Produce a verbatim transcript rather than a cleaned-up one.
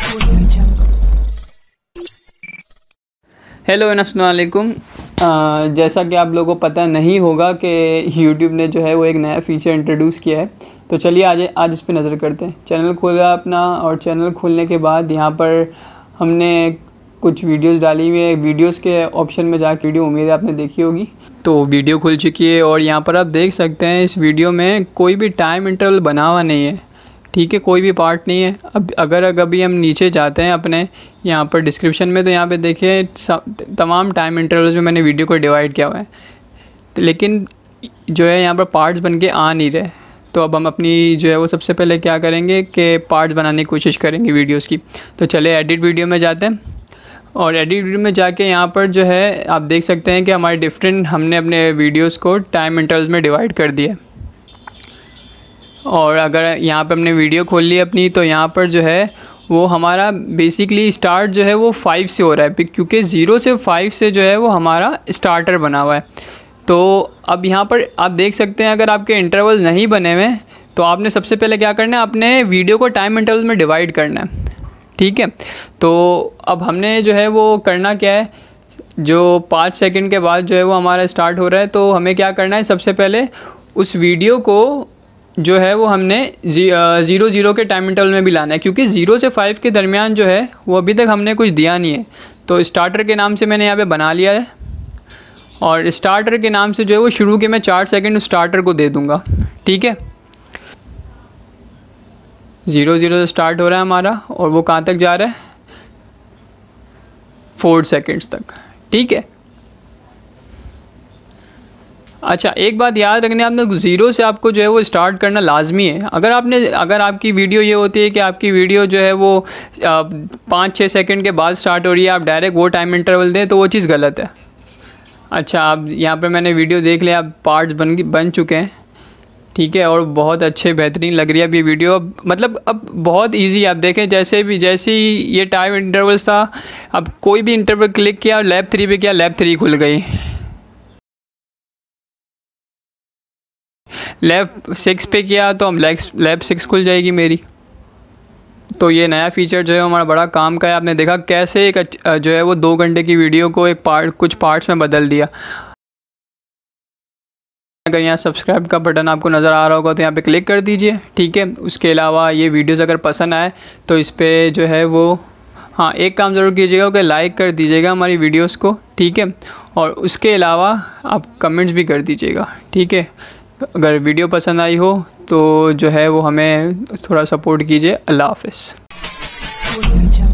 Hello अस्सलाम वालेकुम। जैसा कि आप लोगों को पता नहीं होगा कि यूट्यूब ने जो है वो एक नया फ़ीचर इंट्रोड्यूस किया है, तो चलिए आज आज इस पे नज़र करते हैं। चैनल खोला अपना, और चैनल खोलने के बाद यहाँ पर हमने कुछ वीडियोस डाली हुई है। वीडियोस के ऑप्शन में जाके वीडियो उम्मीद है आपने देखी होगी, तो वीडियो खुल चुकी है और यहाँ पर आप देख सकते हैं इस वीडियो में कोई भी टाइम इंटरवल बना हुआ नहीं है, ठीक है, कोई भी पार्ट नहीं है। अब अगर अभी हम नीचे जाते हैं अपने यहाँ पर डिस्क्रिप्शन में, तो यहाँ पे देखिए तमाम टाइम इंटरवल्स में मैंने वीडियो को डिवाइड किया हुआ है, तो लेकिन जो है यहाँ पर पार्ट्स बन के आ नहीं रहे। तो अब हम अपनी जो है वो सबसे पहले क्या करेंगे कि पार्ट्स बनाने की कोशिश करेंगे वीडियोस की। तो चले एडिट वीडियो में जाते हैं, और एडिट वीडियो में जाके यहाँ पर जो है आप देख सकते हैं कि हमारे डिफरेंट हमने अपने वीडियोस को टाइम इंटरवल्स में डिवाइड कर दिया। और अगर यहाँ पे हमने वीडियो खोल ली अपनी, तो यहाँ पर जो है वो हमारा बेसिकली स्टार्ट जो है वो फाइव से हो रहा है, क्योंकि ज़ीरो से फाइव से जो है वो हमारा स्टार्टर बना हुआ है। तो अब यहाँ पर आप देख सकते हैं अगर आपके इंटरवल नहीं बने हुए तो आपने सबसे पहले क्या करना है, अपने वीडियो को टाइम इंटरवल में डिवाइड करना है, ठीक है। तो अब हमने जो है वो करना क्या है, जो पाँच सेकंड के बाद जो है वो हमारा स्टार्ट हो रहा है, तो हमें क्या करना है, सबसे पहले उस वीडियो को जो है वो हमने ज़ीरो ज़ीरो के टाइम इंटरवल में भी लाना है, क्योंकि ज़ीरो से फाइव के दरमियान जो है वो अभी तक हमने कुछ दिया नहीं है। तो स्टार्टर के नाम से मैंने यहाँ पे बना लिया है, और स्टार्टर के नाम से जो है वो शुरू के मैं चार सेकंड स्टार्टर को दे दूँगा, ठीक है। ज़ीरो ज़ीरो से स्टार्ट हो रहा है हमारा, और वो कहाँ तक जा रहा है, फोर सेकेंड्स तक, ठीक है। अच्छा, एक बात याद रखनी है, आपने ज़ीरो से आपको जो है वो स्टार्ट करना लाजमी है। अगर आपने अगर आपकी वीडियो ये होती है कि आपकी वीडियो जो है वो पाँच छः सेकंड के बाद स्टार्ट हो रही है, आप डायरेक्ट वो टाइम इंटरवल दें, तो वो चीज़ गलत है। अच्छा, आप यहाँ पे मैंने वीडियो देख लिया, अब पार्ट्स बन बन चुके हैं, ठीक है, और बहुत अच्छे बेहतरीन लग रही है अब ये वीडियो। मतलब अब बहुत इजी, आप देखें जैसे भी जैसे ही ये टाइम इंटरवल्स था, अब कोई भी इंटरवल क्लिक किया, लैब थ्री पे किया, लैब थ्री खुल गई, लैब सिक्स पे किया तो हम लैब सिक्स खुल जाएगी मेरी। तो ये नया फीचर जो है हमारा बड़ा काम का है। आपने देखा कैसे एक जो है वो दो घंटे की वीडियो को एक पार्ट कुछ पार्ट्स में बदल दिया। अगर यहाँ सब्सक्राइब का बटन आपको नज़र आ रहा होगा तो यहाँ पे क्लिक कर दीजिए, ठीक है। उसके अलावा ये वीडियोस अगर पसंद आए तो इस पर जो है वो हाँ एक काम ज़रूर कीजिएगा कि लाइक कर दीजिएगा हमारी वीडियोस को, ठीक है। और उसके अलावा आप कमेंट्स भी कर दीजिएगा, ठीक है। अगर वीडियो पसंद आई हो तो जो है वो हमें थोड़ा सपोर्ट कीजिए। अल्लाह हाफ़िज़।